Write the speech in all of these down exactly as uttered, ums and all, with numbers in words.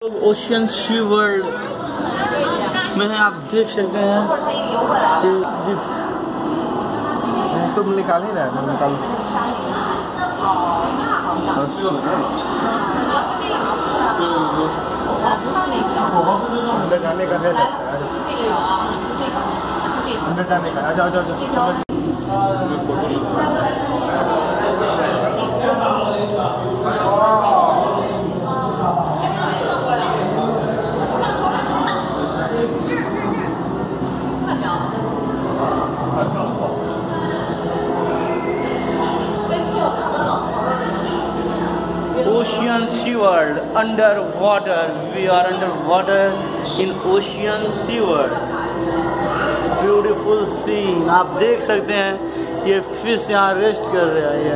Ocean sea world में आप देख सकते हैं तुम निकाल ही रहा है निकाल अंदर जाने का है अंदर जाने का आ जाओ जाओ Ocean Sea World underwater. We are underwater in Ocean Sea World. Beautiful scene. आप देख सकते हैं ये फिश यहाँ रेस्ट कर रहा है।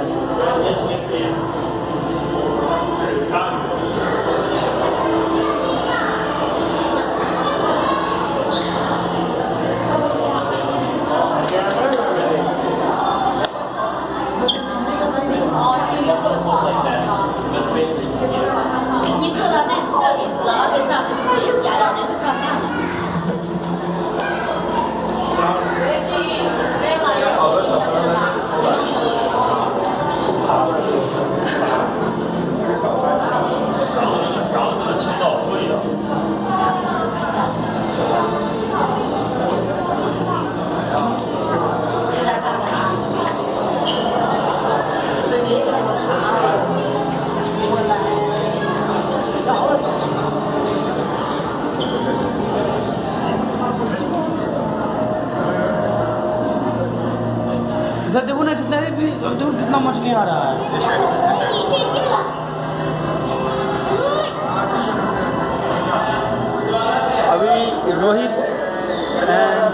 इधर देखो ना कितना है, देखो कितना मछली आ रहा है। अभी Rohit and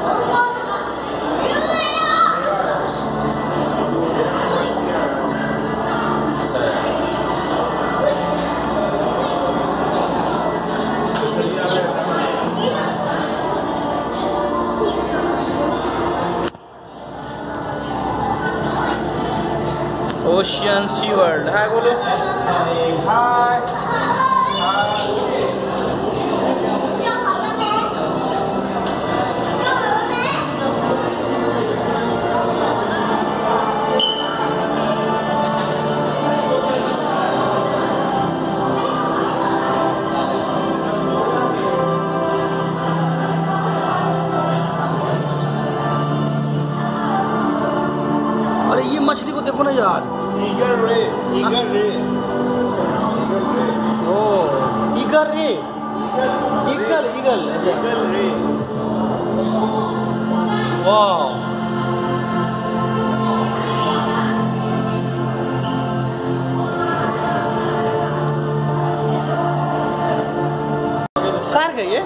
ocean sea world hi बोलो हाय। अरे ये मछली को देखो ना यार, ईगर रे ईगर रे ओ ईगर रे ईगल ईगल ईगर रे वाह। शार्क है ये।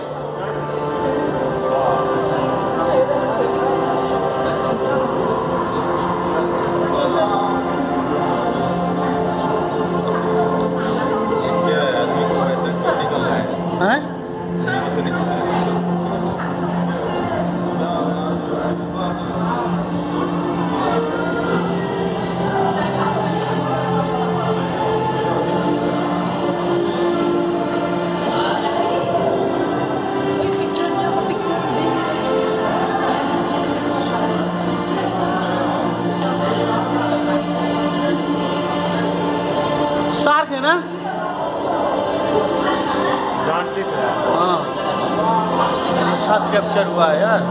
शार्क है ना, हाँ अच्छा से कैप्चर हुआ है यार।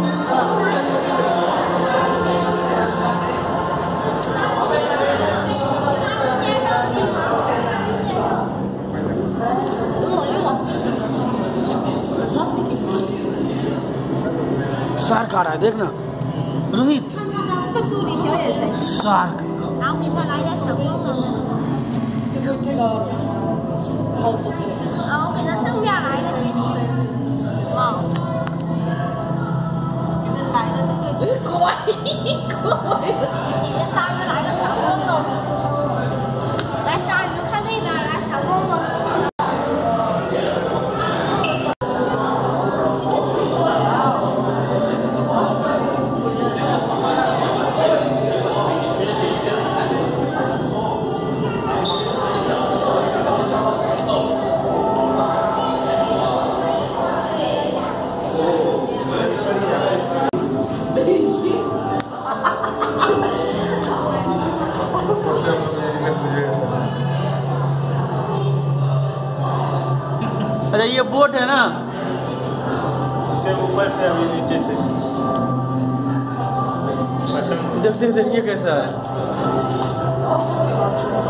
शार्क आ रहा है देखना रोहित, शार्क। 然后给他来点小光的。然后给他正面来一个截图。哇！给他来个特写。乖乖。你这鲨鱼来个闪光灯。来鲨鱼看那边来闪光灯。 Oh अच्छा ये बोट है ना, उसके ऊपर से अभी नीचे से देख देख देख ये कैसा है।